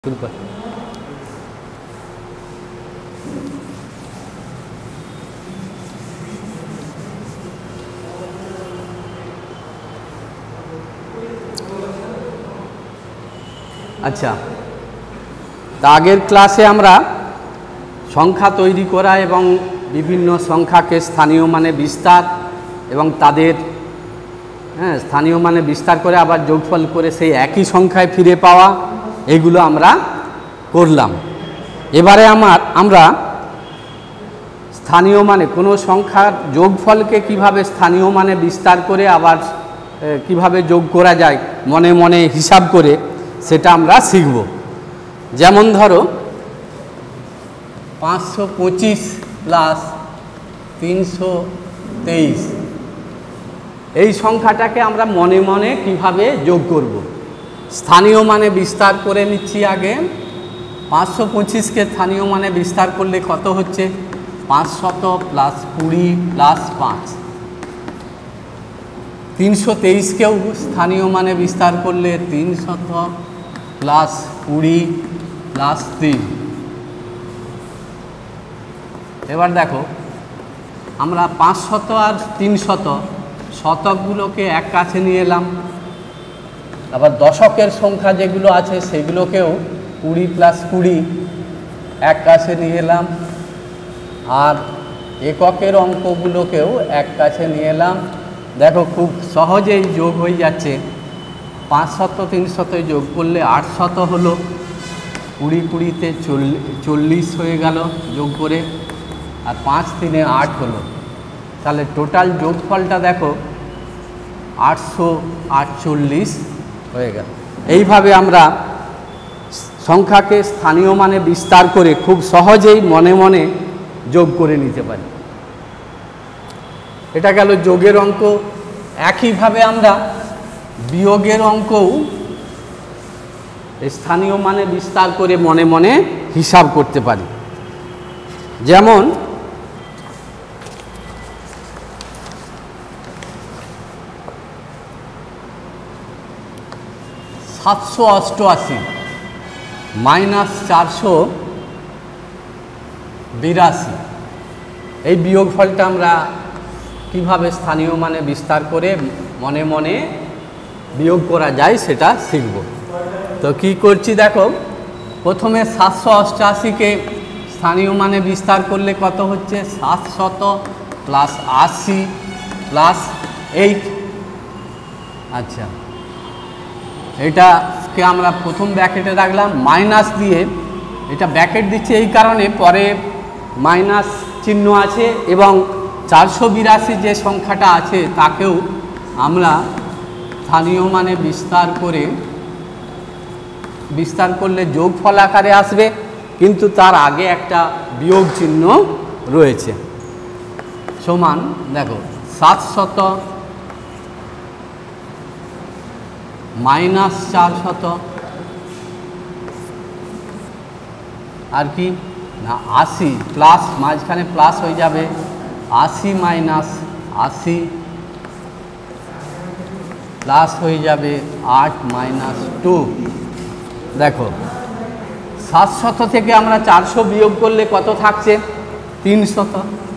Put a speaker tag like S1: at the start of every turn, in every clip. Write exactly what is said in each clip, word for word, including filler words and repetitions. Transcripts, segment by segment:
S1: শুরু কর। আচ্ছা, তা আগের ক্লাসে আমরা সংখ্যা তৈরি করা এবং বিভিন্ন সংখ্যাকে স্থানীয় মানে বিস্তার এবং তাদের হ্যাঁ স্থানীয় মানে বিস্তার করে আবার যোগফল করে সেই একই সংখ্যায় ফিরে পাওয়া, এগুলো আমরা করলাম। এবারে আমার আমরা স্থানীয় মানে কোনো সংখ্যার যোগফলকে কিভাবে স্থানীয় মানে বিস্তার করে আবার কিভাবে যোগ করা যায় মনে মনে হিসাব করে, সেটা আমরা শিখব। যেমন ধরো পাঁচশো পঁচিশ প্লাস তিনশো তেইশ, এই সংখ্যাটাকে আমরা মনে মনে কিভাবে যোগ করব। স্থানীয় মানে বিস্তার করে নিচ্ছি। আগে পাঁচশো পঁচিশকে স্থানীয় মানে বিস্তার করলে কত হচ্ছে? পাঁচশত প্লাস কুড়ি প্লাস পাঁচ। তিনশো তেইশকেও স্থানীয় মানে বিস্তার করলে তিনশত প্লাস কুড়ি প্লাস তিন। এবার দেখো আমরা পাঁচশত আর তিনশত শতকগুলোকে এক কাছে নিয়ে এলাম, আবার দশকের সংখ্যা যেগুলো আছে সেগুলোকেও কুড়ি প্লাস কুড়ি এক কাছে নিয়ে এলাম, আর এককের অঙ্কগুলোকেও এক কাছে নিয়ে এলাম। দেখো খুব সহজেই যোগ হয়ে যাচ্ছে। পাঁচশত তিনশত যোগ করলে আটশত হলো, কুড়ি কুড়িতে চল্লিশ হয়ে গেল যোগ করে, আর পাঁচ তিনে আট হলো। তাহলে টোটাল যোগফলটা দেখো আটশো আটচল্লিশ হয়ে গেল। এইভাবে আমরা সংখ্যাকে স্থানীয় মানে বিস্তার করে খুব সহজেই মনে মনে যোগ করে নিতে পারি। এটা গেল যোগের অঙ্ক। একইভাবে আমরা বিয়োগের অঙ্কও স্থানীয় মানে বিস্তার করে মনে মনে হিসাব করতে পারি। যেমন সাতশো অষ্টআশি মাইনাস চারশো বিরাশি, এই বিয়োগফলটা আমরা কিভাবে স্থানীয় মানে বিস্তার করে মনে মনে বিয়োগ করা যায় সেটা শিখব। তো কি করছি দেখো, প্রথমে সাতশো অষ্টআশিকে স্থানীয় মানে বিস্তার করলে কত হচ্ছে? সাতশত প্লাস আশি প্লাস এইট। আচ্ছা, এটাকে আমরা প্রথম ব্র্যাকেটে রাখলাম, মাইনাস দিয়ে, এটা ব্র্যাকেট দিচ্ছে এই কারণে পরে মাইনাস চিহ্ন আছে, এবং চারশো বিরাশি যে সংখ্যাটা আছে তাকেও আমরা স্থানীয় মানে বিস্তার করে বিস্তার করলে যোগফল আকারে আসবে, কিন্তু তার আগে একটা বিয়োগ চিহ্ন রয়েছে। সমান দেখো সাতশত মাইনাস চারশত, আর কি না আশি প্লাস, মাঝখানে প্লাস হয়ে যাবে, আশি মাইনাস আশি প্লাস হয়ে যাবে আট মাইনাস টু। দেখো সাতশত থেকে আমরা চারশো বিয়োগ করলে কত থাকছে? তিনশত।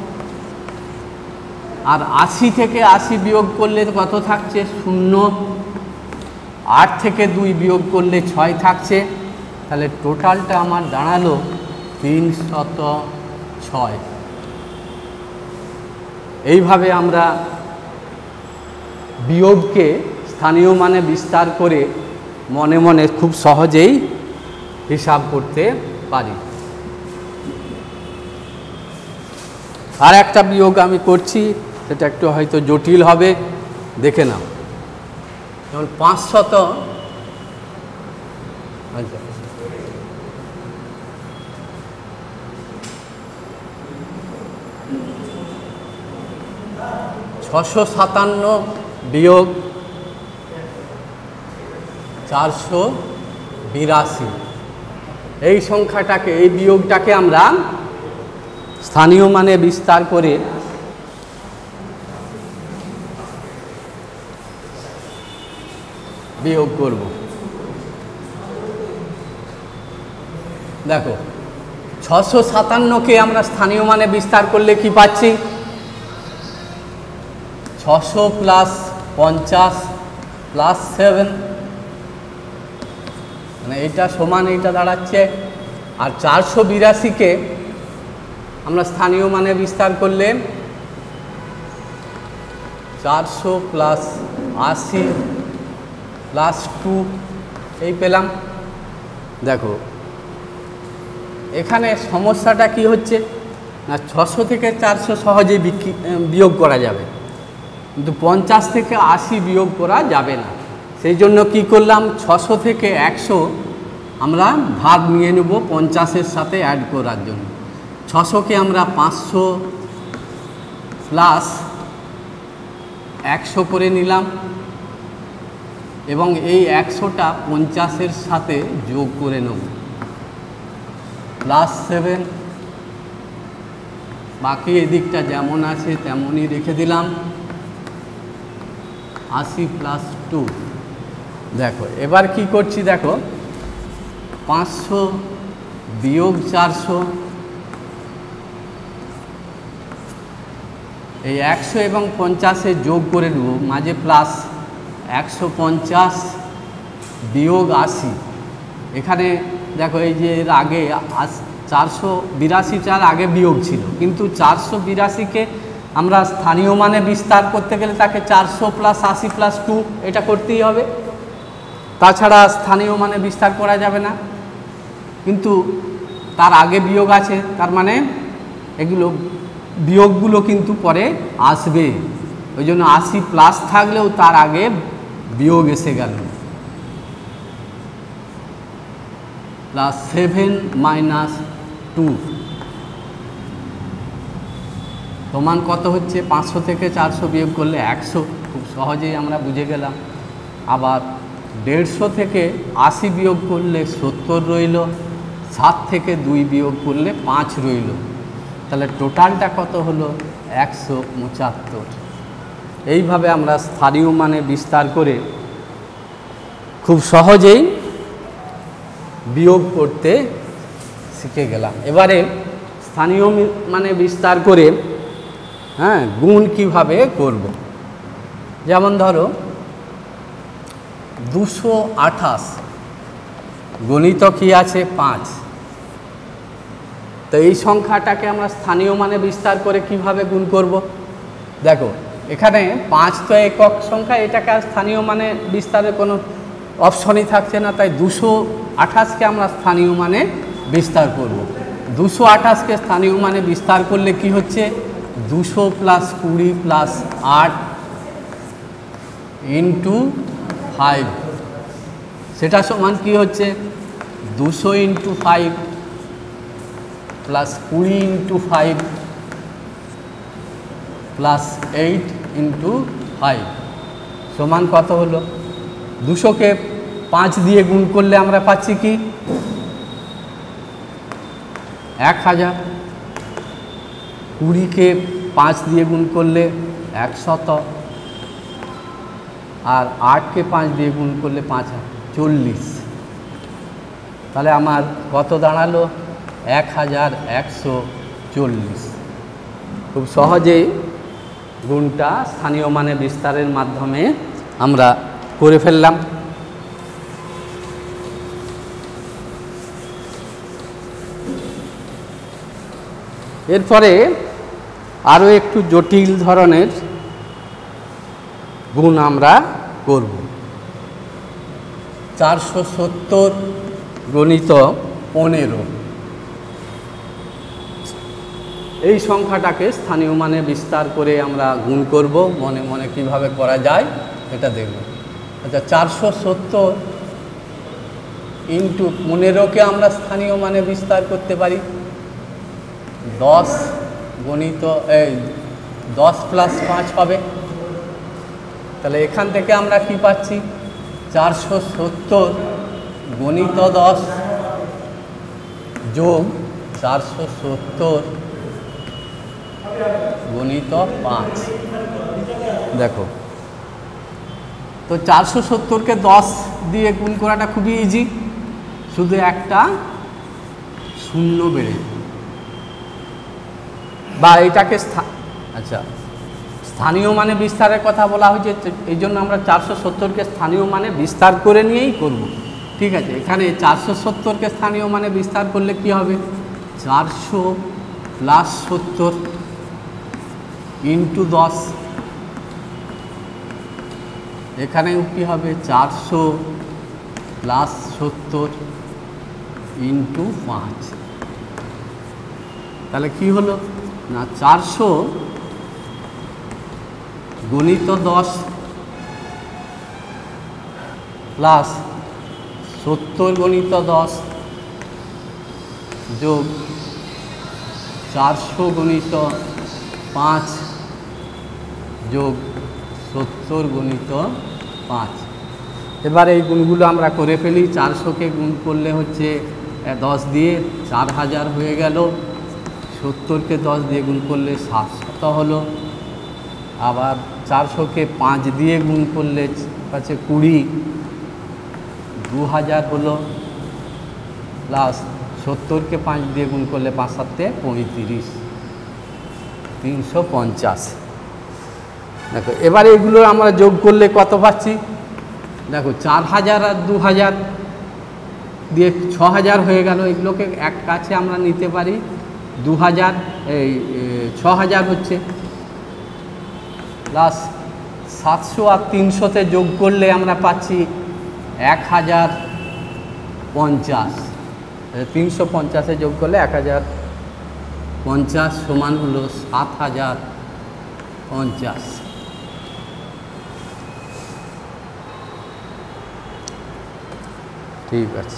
S1: আর আশি থেকে আশি বিয়োগ করলে কত থাকছে? শূন্য। আট থেকে দুই বিয়োগ করলে ছয় থাকছে। তাহলে টোটালটা আমার দাঁড়ালো তিনশত ছয়। এইভাবে আমরা বিয়োগকে স্থানীয় মানে বিস্তার করে মনে মনে খুব সহজেই হিসাব করতে পারি। আর একটা বিয়োগ আমি করছি, সেটা একটু হয়তো জটিল হবে, দেখে নাও। যেমন পাঁচশত আচ্ছা ছশো সাতান্ন বিয়োগ চারশো বিরাশি, এই সংখ্যাটাকে, এই বিয়োগটাকে আমরা স্থানীয় মানে বিস্তার করে বিয়োগ করব। দেখো ছশো সাতান্নকে আমরা স্থানীয় মানে বিস্তার করলে কি পাচ্ছি, ছশো প্লাস পঞ্চাশ প্লাস সেভেন, মানে এইটা সমান এইটা দাঁড়াচ্ছে। আর চারশো বিরাশিকে আমরা স্থানীয় মানে বিস্তার করলে চারশো প্লাস আশি প্লাস টু এই পেলাম। দেখো এখানে সমস্যাটা কি হচ্ছে না, ছশো থেকে চারশো সহজেই বিয়োগ করা যাবে, কিন্তু পঞ্চাশ থেকে আশি বিয়োগ করা যাবে না। সেই জন্য কি করলাম, ছশো থেকে একশো আমরা ভাগ নিয়ে নেব পঞ্চাশের সাথে অ্যাড করার জন্য। ছশোকে আমরা পাঁচশো প্লাস একশো করে নিলাম এবং এই একশোটা পঞ্চাশের সাথে যোগ করে নেব, প্লাস সেভেন, বাকি এদিকটা যেমন আছে তেমনই রেখে দিলাম, আশি প্লাস টু। দেখো এবার কি করছি, দেখো পাঁচশো বিয়োগ চারশো, এই একশো এবং পঞ্চাশে যোগ করে নেব, মাঝে প্লাস একশো পঞ্চাশ বিয়োগ আশি। এখানে দেখো এই যে এর আগে চারশো বিরাশিটার আগে বিয়োগ ছিল, কিন্তু চারশো বিরাশিকে আমরা স্থানীয় মানে বিস্তার করতে গেলে তাকে চারশো প্লাস আশি প্লাস টু এটা করতেই হবে, তাছাড়া স্থানীয় মানে বিস্তার করা যাবে না। কিন্তু তার আগে বিয়োগ আছে, তার মানে এগুলো বিয়োগগুলো কিন্তু পরে আসবে, ওই জন্য আশি প্লাস থাকলেও তার আগে বিয়োগ এসে গেল। প্লাস সেভেন মাইনাস টু সমান কত হচ্ছে, পাঁচশো থেকে চারশো বিয়োগ করলে একশো, খুব সহজেই আমরা বুঝে গেলাম। আবার দেড়শো থেকে আশি বিয়োগ করলে সত্তর রইল, সাত থেকে দুই বিয়োগ করলে পাঁচ রইল, তাহলে টোটালটা কত হলো, একশো পঁচাত্তর। এইভাবে আমরা স্থানীয় মানে বিস্তার করে খুব সহজেই বিয়োগ করতে শিখে গেলাম। এবারে স্থানীয় মানে বিস্তার করে হ্যাঁ গুণ কিভাবে করব, যেমন ধরো দুশো আঠাশ গণিত কি আছে পাঁচ, তো এই সংখ্যাটাকে আমরা স্থানীয় মানে বিস্তার করে কিভাবে গুণ করব। দেখো এখানে পাঁচ তো একক সংখ্যা, এটাকে আর স্থানীয় মানে বিস্তারের কোনো অপশনই থাকছে না, তাই দুশো আঠাশকে আমরা স্থানীয় মানে বিস্তার করব। দুশো আঠাশকে স্থানীয় মানে বিস্তার করলে কি হচ্ছে, দুশো প্লাস কুড়ি প্লাস আট ইন্টু ফাইভ, সেটা সমান কি হচ্ছে, দুশো ইন্টু ফাইভ প্লাস কুড়ি into five plus eight into five সমান কত হলো, দুশোকে পাঁচ দিয়ে গুণ করলে আমরা পাচ্ছি কি এক হাজার, কুড়িকে পাঁচ দিয়ে গুণ করলে একশত, আর আটকে পাঁচ দিয়ে গুণ করলে পাঁচ চল্লিশ, তাহলে আমার কত দাঁড়ালো, এক হাজার একশো চল্লিশ। খুব সহজেই গুণটা স্থানীয় মানে বিস্তারের মাধ্যমে আমরা করে ফেললাম। এরপরে আরও একটু জটিল ধরনের গুণ আমরা করব। চারশো সত্তর গণিত পনেরো, এই সংখ্যাটাকে স্থানীয় মানে বিস্তার করে আমরা গুণ করব, মনে মনে কিভাবে করা যায় এটা দেখব। আচ্ছা, চারশো সত্তর ইন্টু পনেরোকে আমরা স্থানীয় মানে বিস্তার করতে পারি, দশ গণিত এই দশ প্লাস পাঁচ হবে, তাহলে এখান থেকে আমরা কি পাচ্ছি, চারশো সত্তর গণিত দশ যোগ চারশো সত্তর গণিত পাঁচ। দেখো তো চারশো সত্তরকে দশ দিয়ে গুণ করাটা খুবই ইজি, শুধু একটা শূন্য বেড়ে, বা এটাকে আচ্ছা স্থানীয় মানে বিস্তারের কথা বলা হয়েছে, এই জন্য আমরা চারশো সত্তরকে স্থানীয় মানে বিস্তার করে নিয়েই করব। ঠিক আছে, এখানে চারশো সত্তরকে স্থানীয় মানে বিস্তার করলে কি হবে, চারশো প্লাস সত্তর ইন্টু দশ, এখানেও কি হবে চারশো প্লাস সত্তর ইন্টু পাঁচ। তাহলে কি হলো না, চারশো গুণিত দশ প্লাস সত্তর গণিত দশ যোগ চারশো গণিত পাঁচ যোগ সত্তর গণিত পাঁচ। এবার এই গুণগুলো আমরা করে ফেলি। চারশোকে গুণ করলে হচ্ছে দশ দিয়ে চার হাজার হয়ে গেল, সত্তরকে দশ দিয়ে গুণ করলে সাতশত হলো, আবার চারশোকে পাঁচ দিয়ে গুণ করলে কাছে কুড়ি দু হাজার হলো, প্লাস সত্তরকে পাঁচ দিয়ে গুণ করলে পাঁচ সাতে পঁয়ত্রিশ, তিনশো পঞ্চাশ। দেখো এবার এগুলো আমরা যোগ করলে কত পাচ্ছি, দেখো চার হাজার আর দু হাজার দিয়ে ছ হাজার হয়ে গেল। এগুলোকে এক কাছে আমরা নিতে পারি, দু হাজার এই ছ হাজার হচ্ছে, প্লাস সাতশো আর তিনশোতে যোগ করলে আমরা পাচ্ছি এক হাজার পঞ্চাশ। তিনশো পঞ্চাশে যোগ করলে এক হাজার পঞ্চাশ সমান হলো সাত হাজার পঞ্চাশ। ঠিক আছে,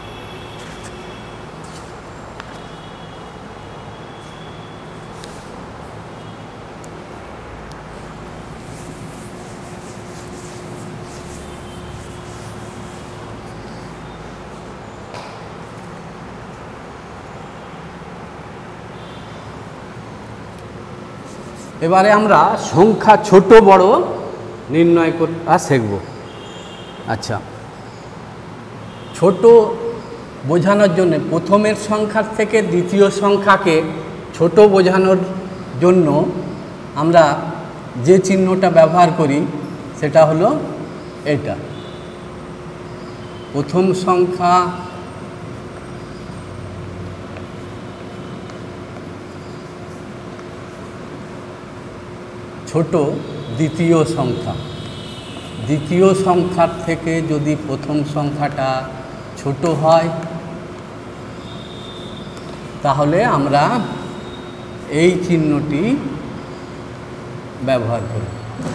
S1: এবারে আমরা সংখ্যা ছোট বড় নির্ণয় করা শিখব। আচ্ছা, ছোট বোঝানোর জন্য প্রথমের সংখ্যার থেকে দ্বিতীয় সংখ্যাকে ছোট বোঝানোর জন্য আমরা যে চিহ্নটা ব্যবহার করি সেটা হলো এটা। প্রথম সংখ্যা ছোট দ্বিতীয় সংখ্যা, দ্বিতীয় সংখ্যার থেকে যদি প্রথম সংখ্যাটা ছোট হয় তাহলে আমরা এই চিহ্নটি ব্যবহার করি।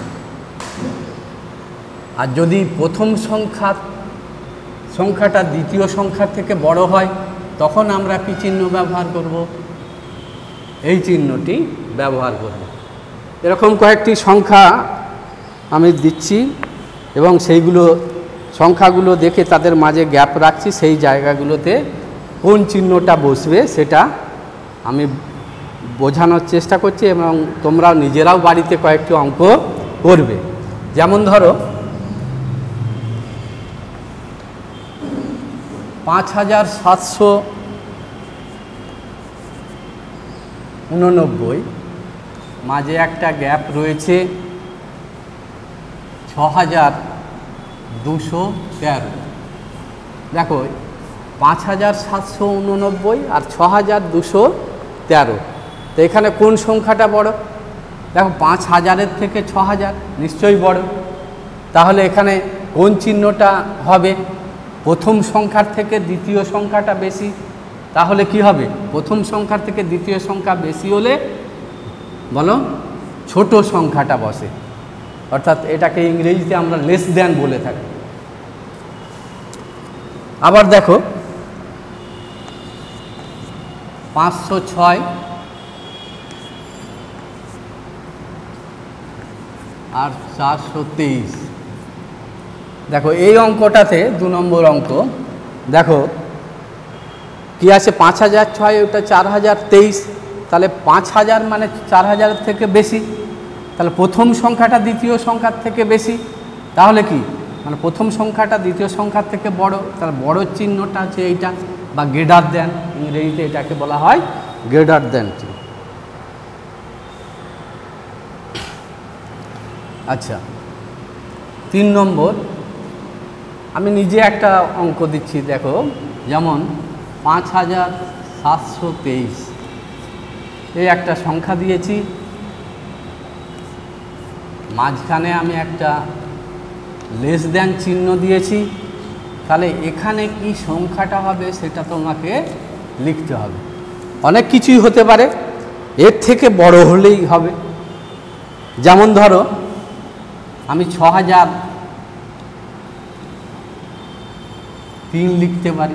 S1: আর যদি প্রথম সংখ্যা সংখ্যাটা দ্বিতীয় সংখ্যার থেকে বড় হয় তখন আমরা কি চিহ্ন ব্যবহার করব, এই চিহ্নটি ব্যবহার করব। এরকম কয়েকটি সংখ্যা আমি দিচ্ছি এবং সেইগুলো সংখ্যাগুলো দেখে তাদের মাঝে গ্যাপ রাখছি, সেই জায়গাগুলোতে কোন চিহ্নটা বসবে সেটা আমি বোঝানোর চেষ্টা করছি এবং তোমরাও নিজেরাও বাড়িতে কয়েকটি অঙ্ক করবে। যেমন ধরো পাঁচ হাজার সাতশো উননব্বই, মাঝে একটা গ্যাপ রয়েছে ছ হাজার দুশো তেরো। দেখো পাঁচ হাজার সাতশো উননব্বই আর ছ হাজার দুশো তেরো, তো এখানে কোন সংখ্যাটা বড়? দেখো পাঁচ হাজারের থেকে ছ হাজার নিশ্চয়ই বড়, তাহলে এখানে কোন চিহ্নটা হবে? প্রথম সংখ্যার থেকে দ্বিতীয় সংখ্যাটা বেশি, তাহলে কি হবে? প্রথম সংখ্যার থেকে দ্বিতীয় সংখ্যা বেশি হলে বলো ছোট সংখ্যাটা বসে, অর্থাৎ এটাকে ইংরেজিতে আমরা লেস দ্যান বলে থাকি। আবার দেখো পাঁচশো ছয় আর চারশো তেইশ। দেখো এই অঙ্কটাতে দু নম্বর অঙ্ক, দেখো কি আছে, পাঁচ হাজার ছয়, ওটা চার হাজার তেইশ, তাহলে পাঁচ হাজার মানে চার হাজারের থেকে বেশি, তাহলে প্রথম সংখ্যাটা দ্বিতীয় সংখ্যার থেকে বেশি, তাহলে কি মানে প্রথম সংখ্যাটা দ্বিতীয় সংখ্যার থেকে বড়, তাহলে বড় চিহ্নটা আছে এইটা, বা গ্রেটার দেন, ইংরেজিতে এটাকে বলা হয় গ্রেটার দেন ট্রি। আচ্ছা, তিন নম্বর আমি নিজে একটা অঙ্ক দিচ্ছি, দেখো, যেমন পাঁচ হাজার সাতশো তেইশ এই একটা সংখ্যা দিয়েছি, মাঝখানে আমি একটা লেস দেন চিহ্ন দিয়েছি, তাহলে এখানে কি সংখ্যাটা হবে সেটা তোমাকে লিখতে হবে। অনেক কিছুই হতে পারে, এর থেকে বড় হলেই হবে। যেমন ধরো আমি ছ হাজার তিন লিখতে পারি,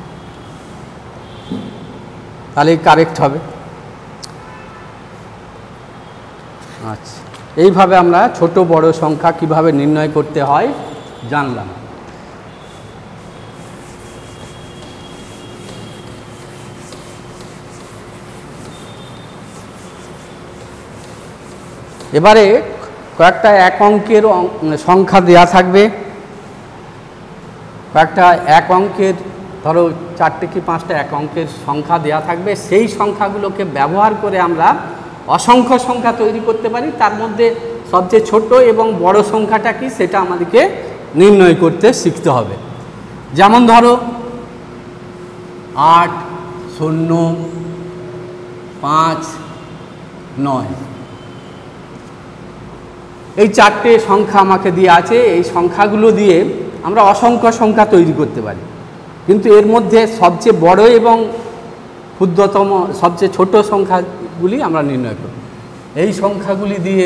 S1: তাহলে কারেক্ট হবে। আচ্ছা, এইভাবে আমরা ছোট বড় সংখ্যা কিভাবে নির্ণয় করতে হয় জানলাম। এবারে কয়েকটা এক অঙ্কের সংখ্যা দেয়া থাকবে, কয়েকটা এক অঙ্কের ধরো চারটে কি পাঁচটা এক অঙ্কের সংখ্যা দেয়া থাকবে, সেই সংখ্যাগুলোকে ব্যবহার করে আমরা অসংখ্য সংখ্যা তৈরি করতে পারি। তার মধ্যে সবচেয়ে ছোট এবং বড় সংখ্যাটা কি সেটা আমাদেরকে নির্ণয় করতে শিখতে হবে। যেমন ধরো আট, শূন্য, পাঁচ, নয়, এই চারটে সংখ্যা আমাকে দিয়ে আছে। এই সংখ্যাগুলো দিয়ে আমরা অসংখ্য সংখ্যা তৈরি করতে পারি, কিন্তু এর মধ্যে সবচেয়ে বড় এবং ক্ষুদ্রতম সবচেয়ে ছোট সংখ্যাগুলি আমরা নির্ণয় করি। এই সংখ্যাগুলি দিয়ে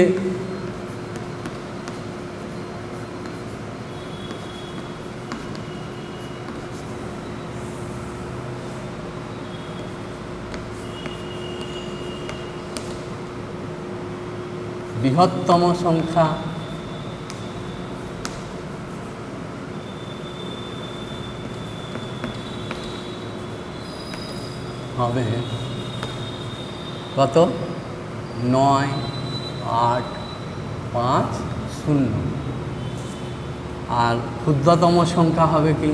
S1: বৃহত্তম সংখ্যা হবে কত? নয়, আট, পাঁচ, শূন্য। আর ক্ষুদ্রতম সংখ্যা হবে কি?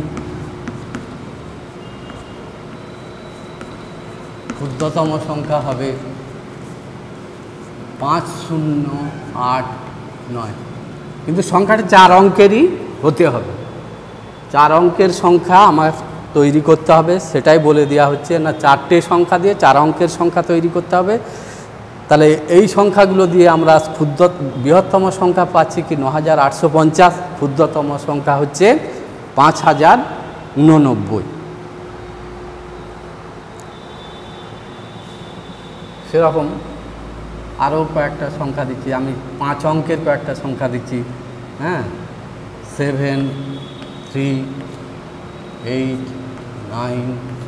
S1: ক্ষুদ্রতম সংখ্যা হবে পাঁচ, শূন্য, আট, নয়। কিন্তু সংখ্যাটা চার অঙ্কেরই হতে হবে। চার অঙ্কের সংখ্যা আমার তৈরি করতে হবে, সেটাই বলে দেওয়া হচ্ছে না, চারটে সংখ্যা দিয়ে চার অঙ্কের সংখ্যা তৈরি করতে হবে। তাহলে এই সংখ্যাগুলো দিয়ে আমরা ক্ষুদ্র বৃহত্তম সংখ্যা পাচ্ছি কি ন হাজার আটশো পঞ্চাশ, ক্ষুদ্রতম সংখ্যা হচ্ছে পাঁচ হাজার উননব্বই। সেরকম আরও কয়েকটা সংখ্যা দিচ্ছি, আমি পাঁচ অঙ্কের কয়েকটা সংখ্যা দিচ্ছি। হ্যাঁ, seven, three, eight, nine,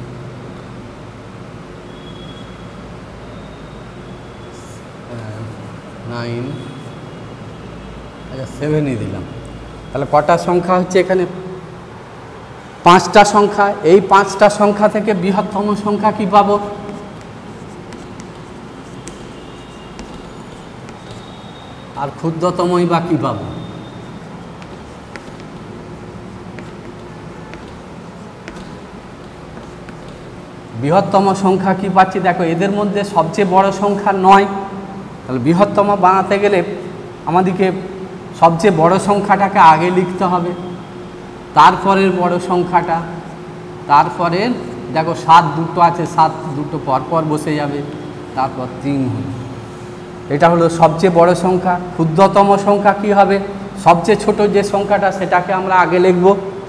S1: nine, আচ্ছা সেভেনই দিলাম। তাহলে কটা সংখ্যা হচ্ছে এখানে? পাঁচটা সংখ্যা। এই পাঁচটা সংখ্যা থেকে বৃহত্তম সংখ্যা কি পাবো? আর ক্ষুদ্রতমই বা কী পাবো? বৃহত্তম সংখ্যা কি পাচ্ছি? দেখো, এদের মধ্যে সবচেয়ে বড় সংখ্যা নয়। তাহলে বৃহত্তম বানাতে গেলে আমাদেরকে সবচেয়ে বড় সংখ্যাটাকে আগে লিখতে হবে, তারপরের বড় সংখ্যাটা, তারপরে দেখো সাত দুটো আছে, সাত দুটো পরপর বসে যাবে, তারপর তিন হলো। এটা হলো সবচেয়ে বড় সংখ্যা। ক্ষুদ্রতম সংখ্যা কি হবে? সবচেয়ে ছোট যে সংখ্যাটা সেটাকে আমরা আগে লিখব,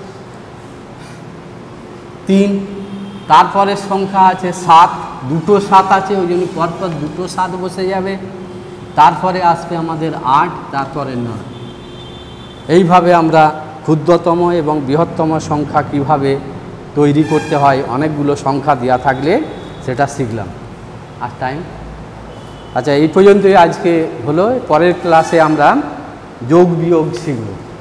S1: তিন। তারপরের সংখ্যা আছে সাত, দুটো সাত আছে, ওই জন্য পরপর দুটো সাত বসে যাবে। তারপরে আসবে আমাদের আট, তারপরে নয়। এইভাবে আমরা ক্ষুদ্রতম এবং বৃহত্তম সংখ্যা কিভাবে তৈরি করতে হয়, অনেকগুলো সংখ্যা দেওয়া থাকলে সেটা শিখলাম। আর টাইম, আচ্ছা এই পর্যন্তই আজকে হলো। পরের ক্লাসে আমরা যোগ বিয়োগ শিখব।